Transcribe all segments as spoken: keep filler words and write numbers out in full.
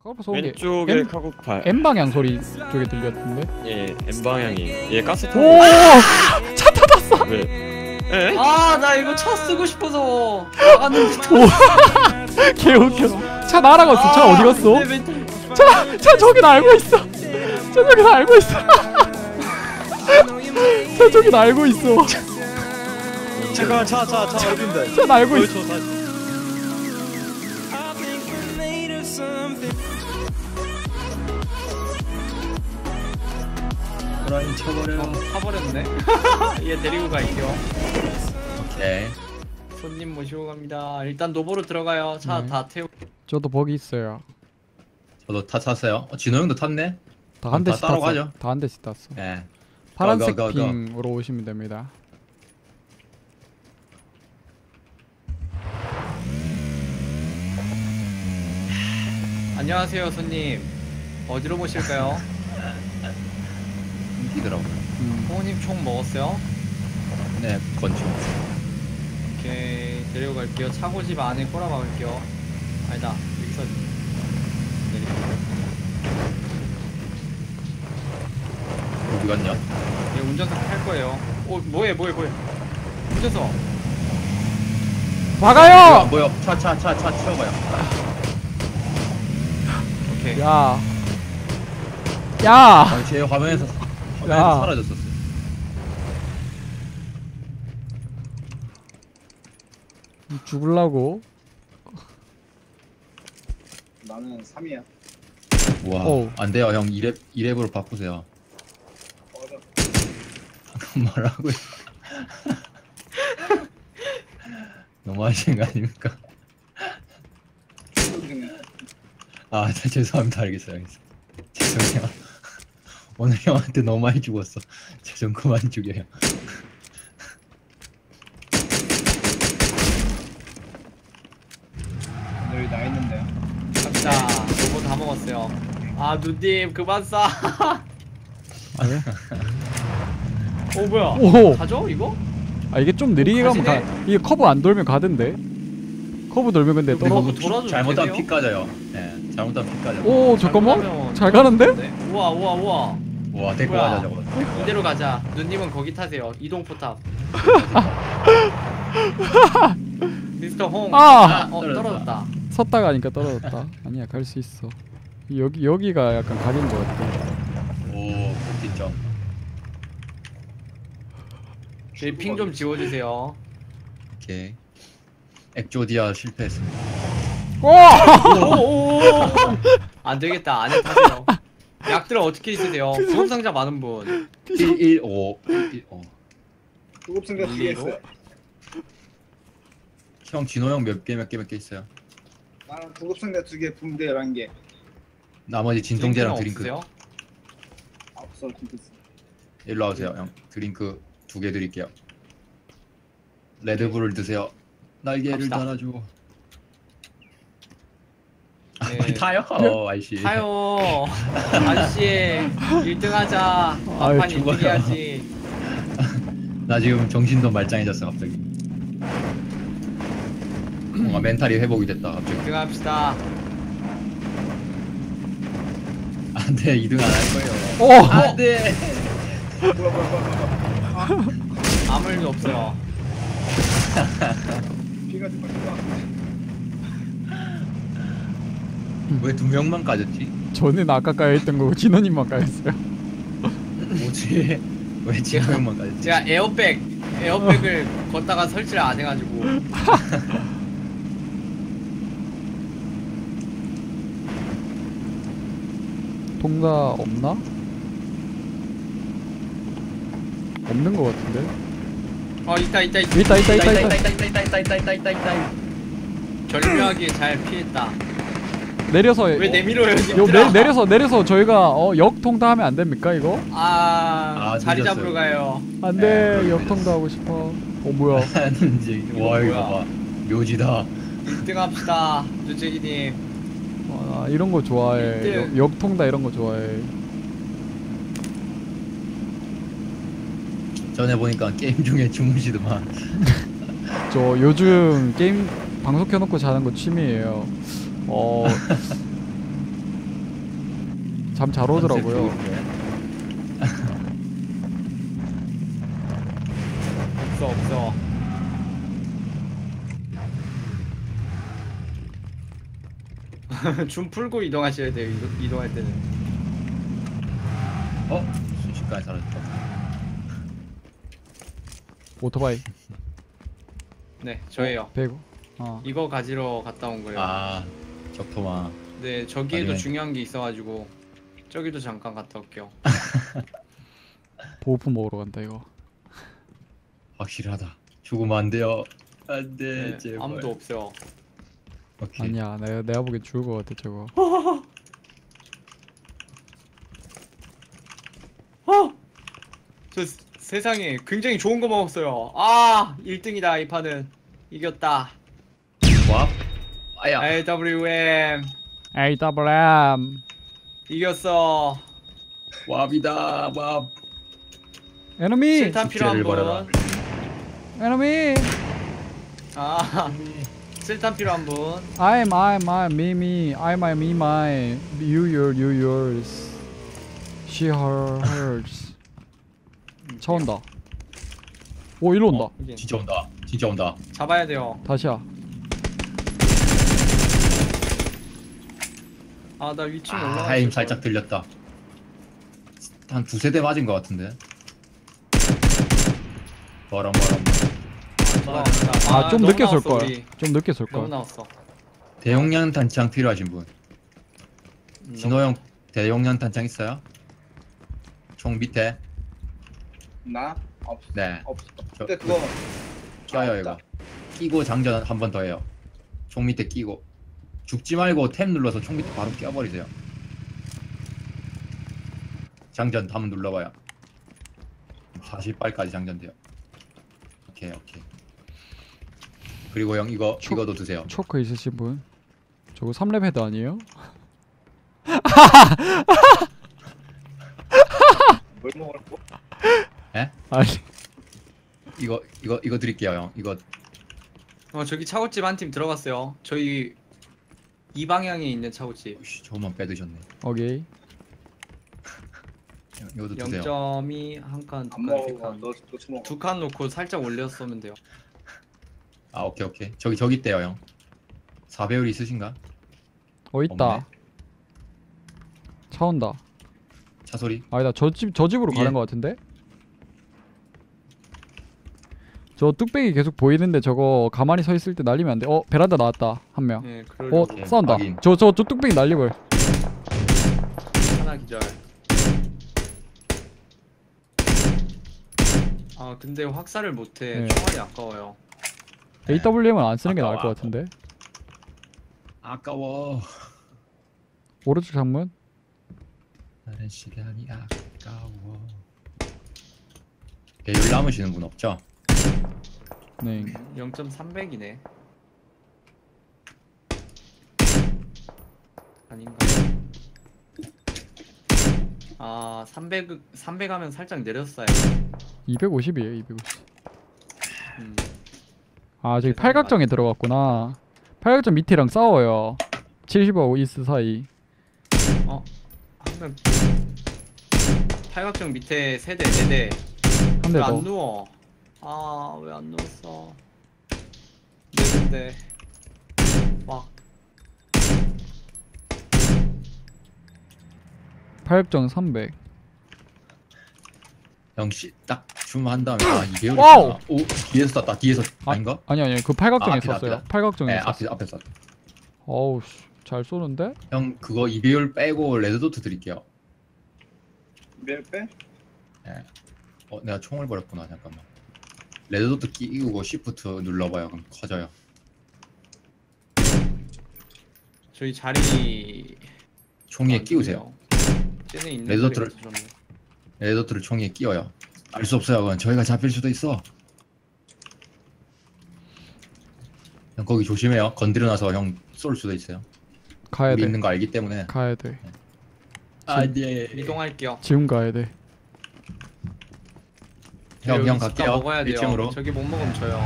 카고파 소리 왼쪽에 M, 카고팔. M 방향 소리 쪽에 들렸던데. 예, M 방향이. 얘 가스 타고. 오! 차 터졌어. 왜? 에? 아, 나 이거 차 쓰고 싶어서 나갔는데. 개 웃겨. 차 날아갔어. 차 어디 갔어? 내 멘탈. 차, 차 저기 나 알고 있어. 차 저기 나 알고 있어. 차 저기 나 알고 있어. 잠깐만, 차, 차, 차 어딘데? 차 나 알고 있어. 라인 쳐버려. 어, 타버렸네. 얘 데리고 갈게요. 오케이. 손님 모시고 갑니다. 일단 노보로 들어가요. 차 네. 다 태우. 저도 버기 있어요. 저도 타 탔어요. 어, 진호 형도 탔네. 다 한 대씩 다 따로 탔어. 가죠. 다 한 대씩 탔어. 예. 파란색 고, 고, 고, 고. 핑으로 오시면 됩니다. 안녕하세요, 손님. 어디로 모실까요? 힘들더라고. 음. 호우님 총 먹었어요? 네, 건축. 오케이, 데리고 갈게요. 차고집 안에 꼬라박을게요. 아니다, 여기서 내릴게요. 어디 갔냐? 얘 운전석 탈 거예요. 오, 뭐해, 뭐해, 뭐해. 운전석. 막아요! 뭐야? 차, 차, 차, 차 치워봐요. 오케이. 야. 야! 아, 제 화면에서 화면에서 야. 사라졌었어요. 죽을라고? 나는 삼이야. 와, 어우. 안 돼요, 형. 이 랩, 이 랩으로 바꾸세요. 어려. 방금 말하고 있어. 너무 하시는 거 아닙니까? 아, 자, 죄송합니다. 알겠어요, 알겠어요. 죄송해요. 오늘 형한테 너무 많이 죽었어. 죄송, 그만 죽여요. 여기 나 있는데요. 갑시다. 노보 다 먹었어요. 아, 누님, 그만 싸. 아, 왜? 오, 뭐야. 오! 가죠, 이거? 아, 이게 좀 느리게 가면 가. 가시네? 이게 커브 안 돌면 가던데. 커브 돌면 근데 이거 떨어. 너무 돌아도 잘못하면 되세요? 피 까져요. 예, 잘못하면 피 까져. 오, 잠깐만. 잘못하면 잘 가는데? 네. 우와, 우와, 우와. 와, 데리고 뭐야. 가자, 저거. 이대로 가자. 누님은 거기 타세요. 이동 포탑. 미스터 홍. 아! 어, 떨어졌다. 떨어졌다. 섰다가 하니까 떨어졌다. 아니야, 갈 수 있어. 여기 여기가 약간 각인 것 같아. 오, 폭기점. 저희 핑 좀 지워주세요. 오케이. 엑조디아 실패했습니다. 오! 오오오. 안 되겠다. 안에 타세요. 약들 어떻게 있으세요? 구급상자 많은 분. 일 일 오. 일 오. 구급승자 뒤에 있어요. 형, 진호 형 몇 개, 몇 개, 몇 개 있어요? 나는 구급승자 두 개, 붕대 열한 개. 나머지 진통제랑 드링크는 드링크. 없으세요? 없어, 진짜. 일로 와보세요, 형. 드링크 두 개 드릴게요. 레드불을 드세요. 날개를 갑시다. 달아줘. 아, 네. 빨리 타요? 어, 아이씨. 타요. 아저씨 일 등 하자. 아유, 막판 일 등 죽어요. 해야지. 나 지금 정신도 말짱해졌어, 갑자기. 뭔가 멘탈이 회복이 됐다, 갑자기. 일 등 합시다. 안 돼, 이 등 안 할 거예요. 오! 안 돼! 뭐야, 뭐야, 뭐야, 뭐야. 아무 일도 없어요. 피가 좀 빨리 왜 두 명만 까졌지? 저는 아까 까여있던 거고 진호님만 까였어요. 뭐지? 왜 두 명만 까졌지? 제가 에어백 에어백을 걷다가 설치를 안 해가지고. 통과 없나? 없는 거 같은데? 어 있다 있다 있다 있다, 있다, 있다, 있다. 있다, 있다, 있다, 있다, 있다, 있다, 있다. 절묘하게 잘 피했다. 내려서 왜 내밀어요, 요 님들아? 내, 내려서 내려서 저희가 어, 역 통과하면 안 됩니까 이거? 아, 아, 자리 늦었어요. 잡으러 가요. 안 네, 돼. 그렇게 역 통과하고 싶어. 어 뭐야? 하는지. 와, 이거 뭐야? 봐. 묘지다. 일 등 합시다, 주재기님. 아, 이런 거 좋아해. 일 등. 역, 역 통과 이런 거 좋아해. 전에 보니까 게임 중에 주무시더만. 저 요즘 게임 방송 켜놓고 자는 거 취미예요. 어 잠 잘 오더라고요. 없어 없어. 줌 풀고 이동하셔야 돼요. 이동, 이동할 때는. 어? 순식간에 사라졌다. 오토바이 네, 저예요. 배고. 어. 이거 가지러 갔다 온 거예요. 아 적토마. 네, 저기에도 아니면- 중요한 게 있어가지고 저기도 잠깐 갔다 올게요. 보호품 먹으러 간다 이거. 확실하다. 죽으면 안 돼요. 안돼 네, 제발. 아무도 없어요. 오케이. 아니야 내가 내가 보기엔 죽을 것 같아 저거. 어! 저 스- 세상에 굉장히 좋은 거 먹었어요. 아, 일 등이다 이 판은. 이겼다. 와. 아야. 에이더블유엠 에이 더블 엠. 이겼어. 왑이다 왑. 에너미. 실탄 필요한 숙제를 분. 벌여라. 에너미. 아, 실탄 필요한 분. I'm I'm I'm me me I'm my me my you your you yours she her hers. 차 온다. 오 일로 온다. 어, 이게 진짜 온다. 진짜 온다. 잡아야 돼요. 다시야. 아, 나 위층 아, 올라가. 하임 살짝 들렸다. 한 두세 대 맞은 것 같은데. 뭐라 뭐라. 아 좀 늦게 쏠 걸. 좀 늦게 쏠 너무 걸. 나왔어. 대용량 단창 필요하신 분. 음, 진호 형 대용량 단창 있어요? 총 밑에. 나? 없, 네. 없어. 저- 근데 그거 껴요 아, 이거. 없다. 끼고 장전 한 번 더 해요. 총 밑에 끼고. 죽지 말고 탭 눌러서 총 밑에 바로 껴버리세요. 장전 한번 눌러봐요. 사십 발까지 장전돼요. 오케이 오케이. 그리고 형 이거 초- 이거도 드세요. 초크 있으신 분? 저거 삼 렙 헤드 아니에요? 뭘 먹을 거? 아니 이거 이거 이거 드릴게요 형. 이거 어, 저기 차고집 한 팀 들어갔어요. 저희 이 방향에 있는 차고집. 씨, 저만 빼드셨네. 오케이. 형, 이것도 드세요. 영 점이 한 칸, 두 안 칸, 먹어. 세 칸. 너, 너 처먹어. 두 칸 놓고 살짝 올렸으면 돼요. 아 오케이 오케이. 저기 저기 있대요 형. 사 배율 있으신가? 어 있다. 없네. 차 온다. 차 소리. 아니다 저 집 저 집으로 위에. 가는 것 같은데? 저 뚝배기 계속 보이는데 저거 가만히 서 있을 때 날리면 안 돼. 어 베란다 나왔다 한 명. 네, 그럴 어 오케이, 싸운다. 확인. 저 저 저 뚝배기 날리벌. 하나 기절. 아, 근데 확살을 못해. 네. 총알이 아까워요. 에이더블유엠은 안 쓰는 게 나을 아까워, 것 같은데. 아까워. 오른쪽 창문. 다른 시간이 아까워. 배율 남으시는 분 없죠? 네. 영 점 삼백이네. 아닌가? 아, 삼백 삼백 하면 살짝 내렸어요. 이백오십이에요 이백오십. 음. 아 저기 계산이 팔각정에 들어갔구나. 팔각정 밑이랑 싸워요. 칠십하고 이스 사이. 어? 한명 팔각정 밑에 세대 네대. 한 대 왜 안 더. 누워? 아, 왜 안 누웠어? 네대인데. 막. 팔각정 삼백. 형씨 딱 줌한 다음에 아 이 배율이 와우! 있구나. 오 뒤에서 쐈다. 뒤에서 아, 아닌가? 아니 아니 그 팔각정에 아, 앞이다, 썼어요. 앞이다. 팔각정에 네 썼어. 앞에 앞에 쐈다. 어우 씨, 잘 쏘는데? 형 그거 이 배율 빼고 레드도트 드릴게요. 몇 배? 어 내가 총을 버렸구나. 잠깐만. 레드도트 끼우고 시프트 눌러봐요. 그럼 커져요. 저희 자리 총에 안 끼우세요. 좋네요. 쟤네 있는 레드도트를- 자리가 좀- 레드도트를 총에 끼워요. 알 수 없어요. 그건 저희가 잡힐 수도 있어. 형 거기 조심해요. 건드려 놔서 형 쏠 수도 있어요. 가야 우리 돼. 있는 거 알기 때문에. 가야 돼. 아 네. 이동할게요. 지금 가야 돼. 형 여기 형 진짜 갈게요. 먹어야 돼요. 일 층으로. 저기 못 먹으면 져요.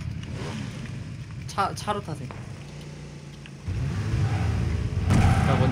차 차로 타세요. 자, 먼저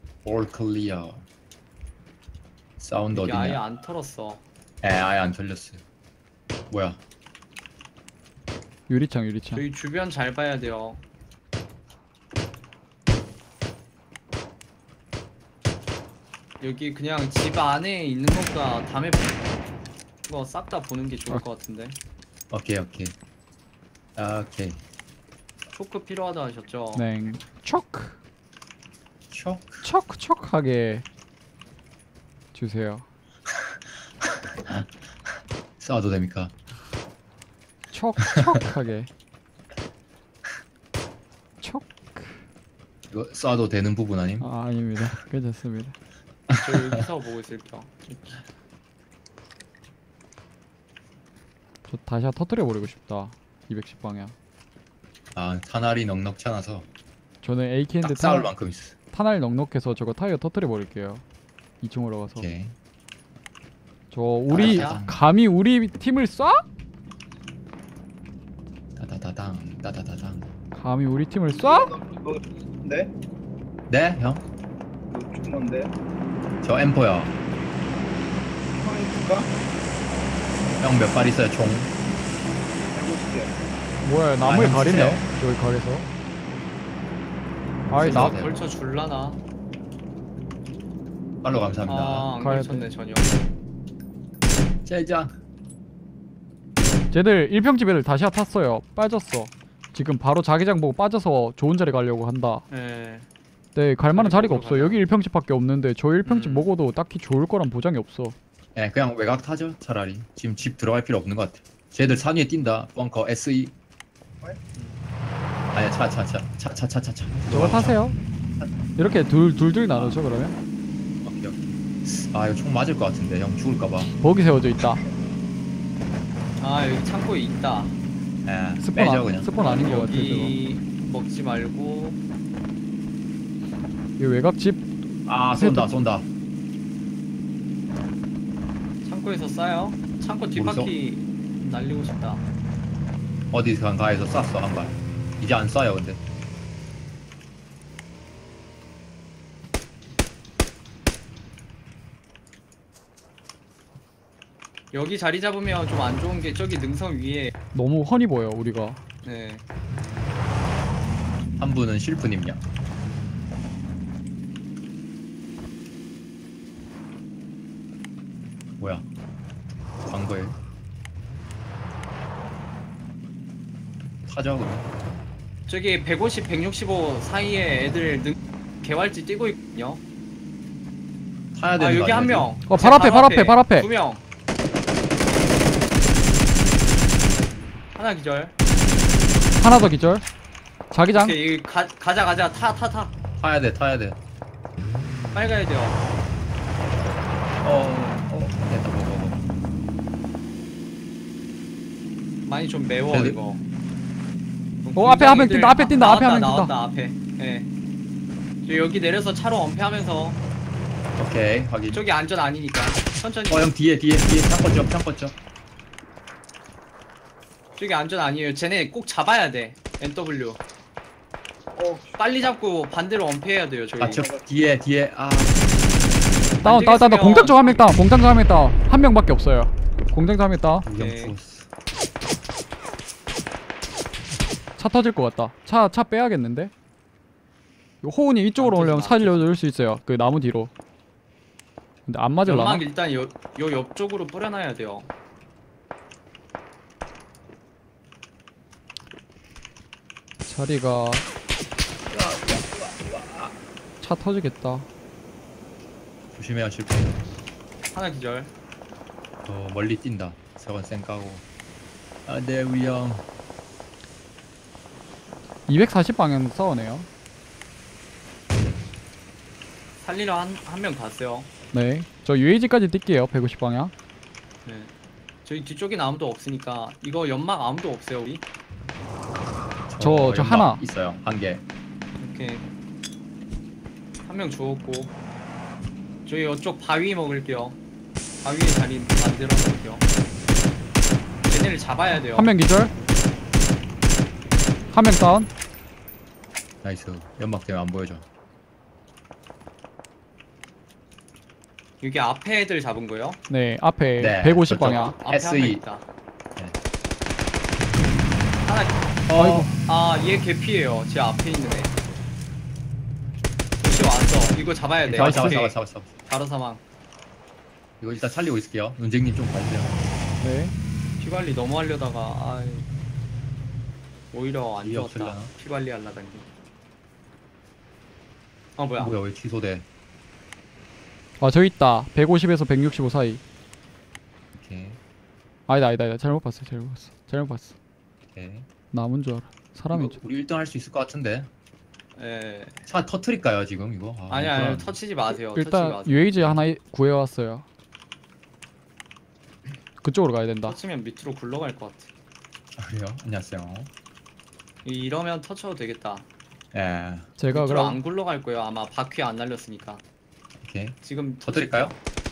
올 클리어. 사운드 이게 아예 어디냐? 안 털었어. 에 아예 안 털렸어요. 뭐야? 유리창 유리창. 저희 주변 잘 봐야 돼요. 여기 그냥 집 안에 있는 것보다 담에 거 싹 다 보는 게 좋을 아. 것 같은데. 오케이 오케이. 아, 오케이. 초크 필요하다 하셨죠? 네. 초크 촉. 초크 초크하게 주세요. 쏴도 됩니까? 촉 촉하게. 촉. 이거 쏴도 되는 부분 아님? 아 아닙니다. 괜찮습니다. 저 여기서 보고 있을게요. 저 다시 터뜨려 버리고 싶다. 이백십 방향. 아 탄알이 넉넉치 않아서 저는 에이케이인데 딱 싸울 탄, 만큼 있어. 탄알 넉넉해서 저거 타이어 터뜨려 버릴게요. 이 층으로 가서. 오케이. 저 우리 알았어. 감히 우리 팀을 쏴? 따다다당 따다다당. 감히 우리 팀을 쏴? 너, 네? 네 형? 너 죽는데? 저 엠포야. 형이 줄까? 형 몇 발 있어요 총? 해보실게. 뭐야 나무에 아, 가리네. 진짜요? 여기 가려서. 아이 나 나 네. 걸쳐 줄라나? 팔로 감사합니다. 아, 안 가야 걸쳤네 전혀. 짤장. 쟤들 일평집 애들 다시 탔어요. 빠졌어. 지금 바로 자기장 보고 빠져서 좋은 자리 가려고 한다. 예. 네, 갈 만한 자리 자리가 보러 없어. 가자. 여기 일평집밖에 없는데 저 일평집 음. 먹어도 딱히 좋을 거란 보장이 없어. 예, 그냥 외곽 타죠 차라리. 지금 집 들어갈 필요 없는 것 같아. 쟤들 산 위에 뛴다. 벙커 에스이. 아니야 차 차 차 차 차 차 차차. 저거 타세요. 이렇게 둘 둘둘 나누죠 그러면? 오케이 오케이. 아 이거 총 맞을 것 같은데 형 죽을까봐. 버기 세워져 있다. 아 여기 창고에 있다. 예, 스폰 빼죠 안, 그냥. 스폰 아닌 것 같아 저거. 여기 먹지 말고. 이 외곽집 아 쏜다 쏜다. 창고에서 싸요. 창고 뒷바퀴 날리고 싶다. 어디 강가에서 쐈어 한 발. 이제 안 쏴요 근데. 여기 자리 잡으면 좀 안 좋은 게 저기 능선 위에. 너무 훤히 보여 우리가. 네. 한 분은 실프님이야. 뭐야? 광고에 타죠 그럼. 저기 백오십, 백육십오 사이에 애들 능 개활지 뛰고 있거든요. 타야 되는 아 거 여기 아니야, 한 지금? 명. 어, 발 앞에, 발 앞에, 발 앞에. 두 명. 하나 기절. 하나 더 기절. 자기장. 오케이, 이 가, 가자 가자 타 타 타. 타야 돼 타야 돼. 빨리 가야 돼요. 어, 어, 됐다 먹어 먹어. 많이 좀 매워 쟤들- 이거. 어, 앞에 한명 공장이들- 뛴다, 앞에 뛴다, 아, 앞에 나왔다, 한명 뛴다. 나왔다 앞에. 예. 저 여기 내려서 차로 엄폐하면서 오케이 확인. 저기 안전 아니니까 천천히. 어 형 뒤에 뒤에 뒤에 창고 쪽 창고 쪽. 저기 안전 아니에요. 쟤네 꼭 잡아야 돼. 엔더블유. 어, 빨리 잡고 반대로 엄폐해야 돼요. 저기. 아저 뒤에 뒤에 아 다운, 다운, 다운, 다운. 공장 쪽 한 명 다운. 공장 쪽 한 명 다운. 한 명밖에 없어요. 공장장 있다. 우경 네. 죽었어. 차 터질 것 같다. 차 차 빼야겠는데. 이거 호운이 이쪽으로 안 오려면 터지나, 안 살려줄 수 있어요. 그 나무 뒤로. 근데 안 맞을라나? 연막 일단 요, 요 옆쪽으로 뿌려놔야 돼요. 자리가 차 터지겠다. 조심해야 실패. 하나 기절. 더 멀리 뛴다. 저건 쌩 까고. 안돼 우영. 이백사십 방향 싸우네요. 살리러 한 한 명 갔어요. 네. 저 유에이지까지 뛸게요. 백오십 방향. 네. 저희 뒤쪽에는 아무도 없으니까 이거 연막 아무도 없어요 우리. 저- 저 연막 하나. 있어요. 한 개. 이렇게 한 명 죽었고 저희 이쪽 바위 먹을게요. 바위에 자리 만들어 놓을게요. 얘네를 잡아야 돼요. 한 명 기절. 한 명 다운. 나이스. 연막 때문에 안 보여줘. 여기 앞에 애들 잡은 거예요? 네. 앞에 네, 백오십 저쪽. 방향. 앞에 에스 한 명 이. 있다. 네. 하나. 아이고. 아, 얘 개피예요. 제 앞에 있는 애. 다시 왔어. 이거 잡아야 돼. 잡아 잡아 오케이. 잡아 잡아 잡아. 바로 사망. 이거 일단 살리고 있을게요. 은쟁님 좀 봐주세요. 네. 피 관리 너무 하려다가 아이. 오히려 안 이해 좋았다. 없으려나? 피 관리 하려다니. 아 뭐야? 뭐야 왜 취소돼? 아, 저 있다. 백오십에서 백육십오 사이. 오케이 아니다, 아니다, 아니다. 잘못 봤어. 잘못 봤어. 잘못 봤어. 오케이. 남은 줄 알아. 사람인 이거 줄. 우리 일 등 할 수 있을 것 같은데. 예. 차 터트릴까요 지금 이거? 아, 아니 아니 불안하네. 터치지 마세요. 터치지 일단 마세요. 유에이지 하나 이- 구해왔어요. 그쪽으로 가야 된다. 터치면 밑으로 굴러갈 것 같아. 아, 그래요? 안녕하세요. 이- 이러면 터쳐도 되겠다. 예. 제가 밑으로 그럼 안 굴러갈 거예요. 아마 바퀴 안 날렸으니까. 오케이. 지금 터트릴까요?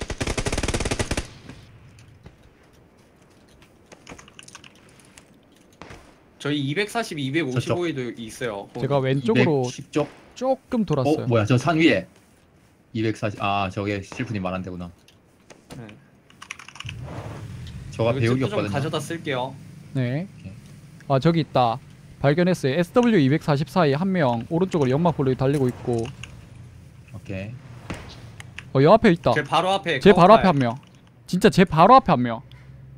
저희 이백사십, 이백오십오에도 있어요. 거기. 제가 왼쪽으로 이백십 쪽. 조금 돌았어요. 어 뭐야 저 산 위에. 이백사십. 아 저게 실프님 말한 데구나. 네. 저가 이거 배우기 찝도 좀 없거든요. 가져다 쓸게요. 네. 오케이. 아, 저기 있다. 발견했어요. 에스더블유 이백사십사에 한 명 오른쪽으로 연막 볼로 달리고 있고. 오케이. 어, 여 앞에 있다. 제 바로 앞에. 제 바로 카우파이. 앞에 한 명. 진짜 제 바로 앞에 한 명.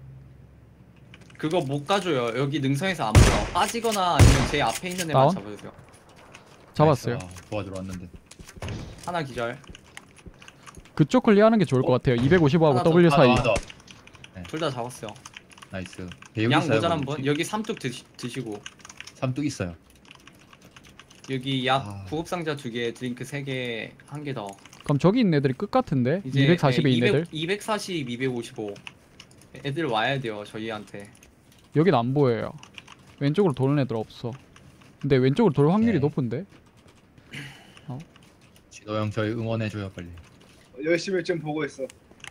그거 못 가줘요. 여기 능선에서 안 보여. 빠지거나 아니면 제 앞에 있는 애만 다운? 잡아주세요. 잡았어요. 나이스. 아, 도와주러 왔는데. 하나 기절. 그쪽 클리어하는 게 좋을 것 같아요. 이백오십오하고 하나 더, W 사이. 하나 더. 둘 다 잡았어요. 나이스. 배우기 양 있어요. 모자란 그럼? 분 여기 삼뚝 드시, 드시고 삼뚝 있어요. 여기 약 아. 구급 상자 두 개, 드링크 세 개, 한 개 더. 그럼 저기 있는 애들이 끝 같은데? 이제 이백사십에 있는 애들? 이백사십, 이백오십오. 애들 와야 돼요. 저희한테. 여긴 안 보여요. 왼쪽으로 도는 애들 없어. 근데 왼쪽으로 돌 확률이 네. 높은데? 진호 형 저희 응원해줘요 빨리. 열심히 좀 보고 있어.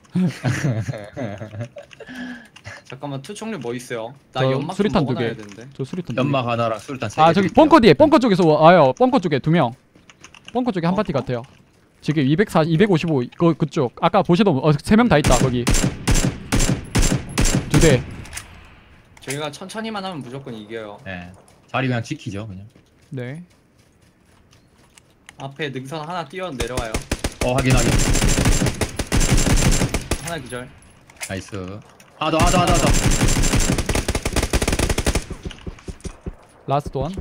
잠깐만 투척률 뭐 있어요? 나 저 연막 수리탄 좀 두 먹어놔야 개. 되는데. 저 수리탄 연막 하나랑 술탄 세 개. 아, 저기 드릴게요. 벙커 뒤에 벙커 쪽에서 와요. 벙커 쪽에 두 명. 벙커 쪽에 한 벙커? 파티 같아요. 지금 이백사십, 이백오십오 그 그쪽. 아까 보시던 어, 세 명 다 있다 거기. 두 대. 저희가 천천히만 하면 무조건 이겨요. 네. 자리 그냥 지키죠 그냥. 네. 앞에 능선 하나 뛰어 내려와요. 어 확인 확인. 하나 기절. 나이스. 하나 더 하나 더 하나 더. 라스트 원.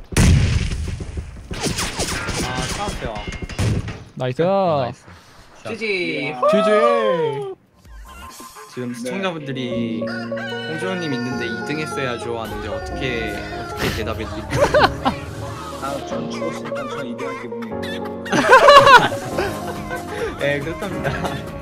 아 싸웠어요. 나이스. 어, 나이스. 자, 찌지. 지지. 지금 시청자분들이 홍조영님 있는데 이 등 했어야죠 하는데 어떻게 어떻게 대답해 드릴까요? 아, 전 죽었으니까 전 이대한 기분이에요. 네 그렇답니다.